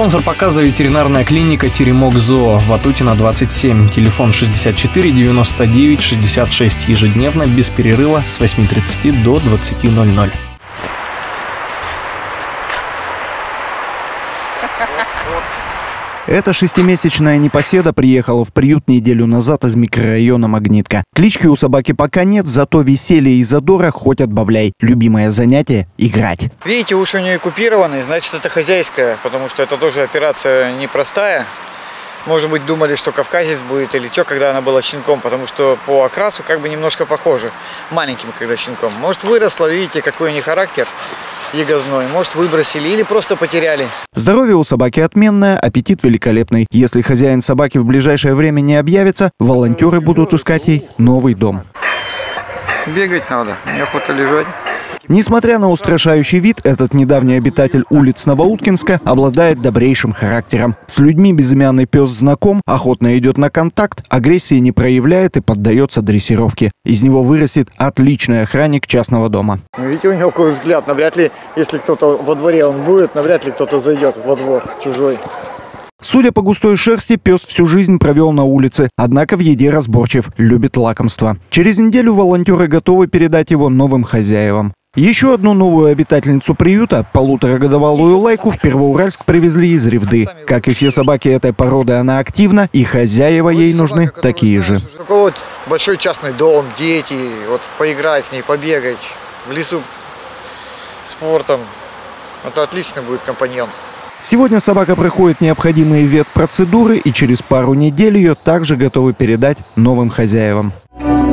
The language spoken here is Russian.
Спонсор показа — ветеринарная клиника «Теремок Зоо», Ватутина, 27, телефон 64 99 66, ежедневно, без перерыва с 8:30 до 20:00. Эта 6-месячная непоседа приехала в приют неделю назад из микрорайона Магнитка. Клички у собаки пока нет, зато веселье и задора хоть отбавляй. Любимое занятие – играть. Видите, уши у нее купированы, значит, это хозяйская, потому что это тоже операция непростая. Может быть, думали, что кавказец будет или что, когда она была щенком, потому что по окрасу как бы немножко похоже. Маленьким, когда щенком. Может, выросла, видите, какой у нее характер ягозной. Может, выбросили или просто потеряли. Здоровье у собаки отменное, аппетит великолепный. Если хозяин собаки в ближайшее время не объявится, волонтеры будут искать ей новый дом. Бегать надо, неохота лежать. Несмотря на устрашающий вид, этот недавний обитатель улиц Новоуткинска обладает добрейшим характером. С людьми безымянный пес знаком, охотно идет на контакт, агрессии не проявляет и поддается дрессировке. Из него вырастет отличный охранник частного дома. Видите, у него какой взгляд. Навряд ли, если кто-то во дворе он будет, навряд ли кто-то зайдет во двор чужой. Судя по густой шерсти, пес всю жизнь провел на улице, однако в еде разборчив, любит лакомства. Через неделю волонтеры готовы передать его новым хозяевам. Еще одну новую обитательницу приюта, 1,5-годовалую Лайку, в Первоуральск привезли из Ревды. Как и все собаки этой породы, она активна, и хозяева ей нужны такие же. Вот большой частный дом, дети, вот поиграть с ней, побегать, в лесу спортом. Это отличный будет компаньон. Сегодня собака проходит необходимые ветпроцедуры, и через пару недель ее также готовы передать новым хозяевам.